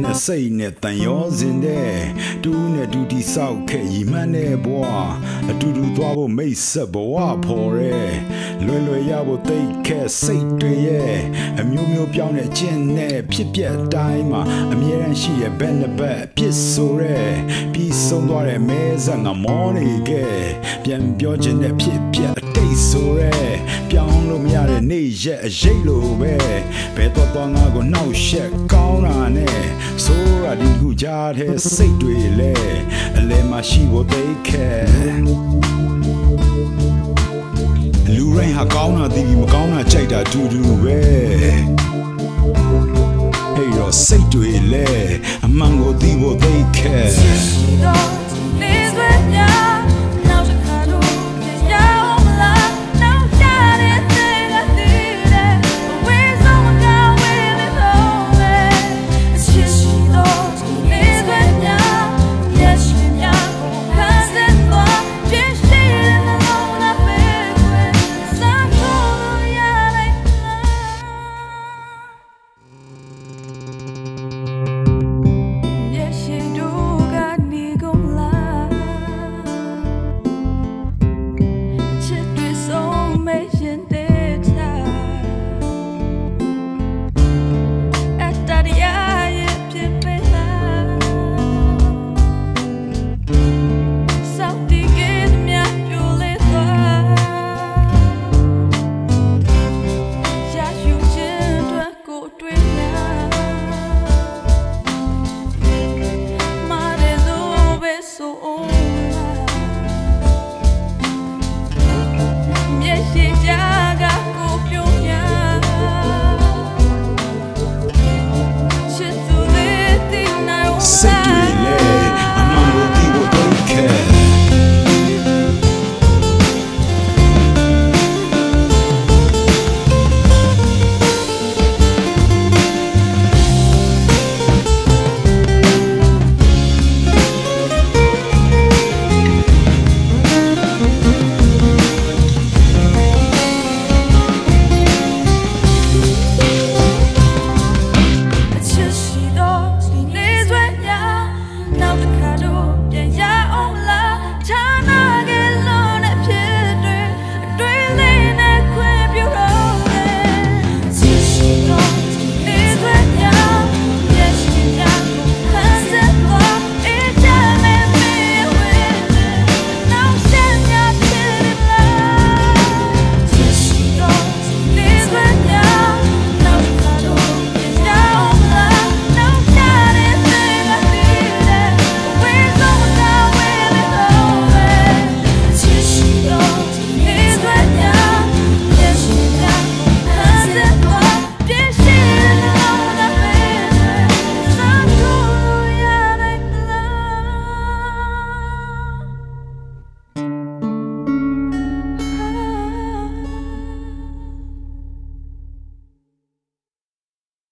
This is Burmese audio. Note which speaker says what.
Speaker 1: နဲ့စိတ်နဲ့တန်ရောစင်တဲ့တူးနဲ့တူတီဆောက်ခဲ့ရီမှန်းတဲ့ဘဝအတူတူသွားဖို့မိတ်ဆက်ဘဝဖော်ရဲလွယ်ရဖို့တိတ်ခဲစိတ်တွေရဲ့အမျိုးမျိုးပြောင်းတဲ့ကျင့်နဲ့ဖြစ်ပြတိုင်းမှာအမြဲတမ်းရှိရဲ့ဘက်နှစ်ဘက်ပြစ်ဆိုရဲပြီးဆုံးသွားတဲ့မဲဆက်ငါမောနေခဲ့ပြန်ပြောချင်တဲ့ဖြစ်ပြအတိတ်ဆိုရဲပြောင်းလို့မရတဲ့နေ့ရက်အရေးလိုပဲဘယ်တော့ငါကိုနှောက်ရှက်ကောင်းတာနဲ့ဆိုရဒီခုကြားတဲ့စိတ်တွေလဲအလဲမှာရှိဖို့တိတ်ခဲလူရင်းဟာကောင်းတာသိပြီးမကောင်းတာကြိုက်တာတူတူပဲဟေးရောစိတ်တွေလဲအမှန်ကိုသိဖို့တိတ်ခဲ